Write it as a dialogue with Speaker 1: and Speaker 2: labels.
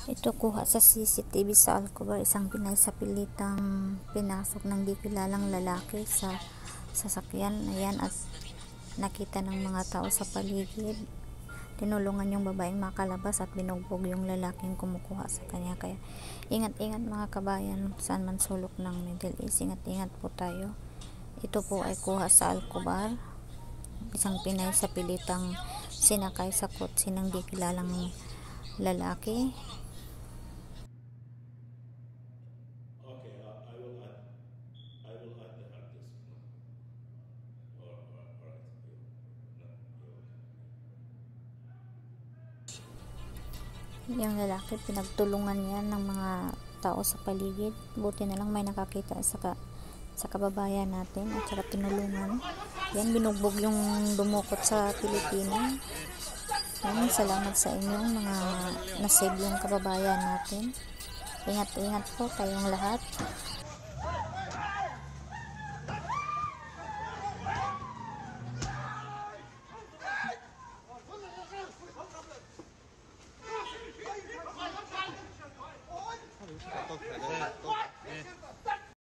Speaker 1: Ito kuha sa CCTV sa Alcobar, isang Pinay sa pilitang pinasok ng di kilalang lalaki sa sasakyan. Ayan, at nakita ng mga tao sa paligid. Tinulungan yung babaeng makalabas at binugbog yung lalaking kumukuha sa kanya. Kaya ingat-ingat mga kabayan, saan man sulok ng Middle East, ingat-ingat po tayo. Ito po ay kuha sa Alcobar, isang Pinay sa pilitang sinakay sa kotse ng di kilalang lalaki.
Speaker 2: Okay, I will add the hard disk. No? All right.
Speaker 1: Yung lalaki, pinagtulungan yan ng mga tao sa paligid. Buti na lang may nakakita sa kababayan natin at saka tinulungan. Yan, binugbog yung dumukot sa Pilipina. Yan, salamat sa inyong mga nasave yung kababayan natin. Ingat-ingat po tayong lahat.